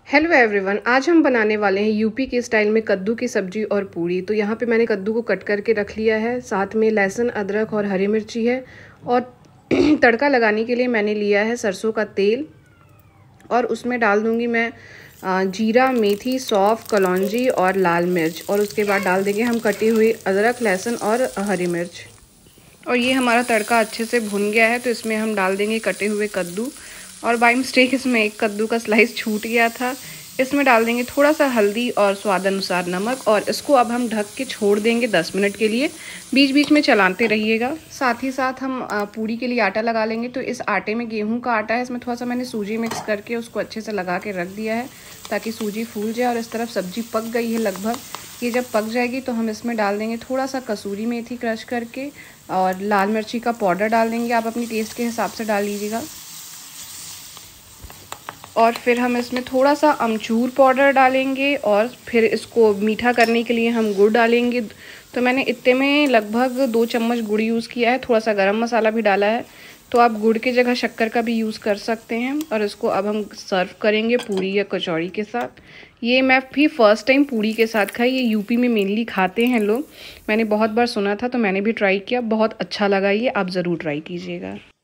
Hello everyone, आज हम बनाने वाले हैं यूपी के स्टाइल में कद्दू की सब्जी और पूड़ी। तो यहाँ पे मैंने कद्दू को कट करके रख लिया है, साथ में लहसुन, अदरक और हरी मिर्ची है। और तड़का लगाने के लिए मैंने लिया है सरसों का तेल और उसमें डाल दूँगी मैं जीरा, मेथी, सौंफ, कलौंजी और लाल मिर्च। और उसके बाद डाल देंगे हम कटी हुई अदरक, लहसुन और हरी मिर्च। और ये हमारा तड़का अच्छे से भुन गया है तो इसमें हम डाल देंगे कटे हुए कद्दू। और बाय मिस्टेक इसमें एक कद्दू का स्लाइस छूट गया था। इसमें डाल देंगे थोड़ा सा हल्दी और स्वाद अनुसार नमक। और इसको अब हम ढक के छोड़ देंगे 10 मिनट के लिए। बीच बीच में चलाते रहिएगा। साथ ही साथ हम पूड़ी के लिए आटा लगा लेंगे। तो इस आटे में गेहूं का आटा है, इसमें थोड़ा सा मैंने सूजी मिक्स करके उसको अच्छे से लगा के रख दिया है ताकि सूजी फूल जाए। और इस तरफ सब्जी पक गई है लगभग। ये जब पक जाएगी तो हम इसमें डाल देंगे थोड़ा सा कसूरी मेथी क्रश करके और लाल मिर्ची का पाउडर डाल देंगे। आप अपनी टेस्ट के हिसाब से डाल लीजिएगा। और फिर हम इसमें थोड़ा सा अमचूर पाउडर डालेंगे और फिर इसको मीठा करने के लिए हम गुड़ डालेंगे। तो मैंने इतने में लगभग 2 चम्मच गुड़ यूज़ किया है। थोड़ा सा गरम मसाला भी डाला है। तो आप गुड़ की जगह शक्कर का भी यूज़ कर सकते हैं। और इसको अब हम सर्व करेंगे पूड़ी या कचौड़ी के साथ। ये मैं भी फर्स्ट टाइम पूड़ी के साथ खाई। ये यूपी में मेनली खाते हैं लोग। मैंने बहुत बार सुना था तो मैंने भी ट्राई किया, बहुत अच्छा लगा। ये आप ज़रूर ट्राई कीजिएगा।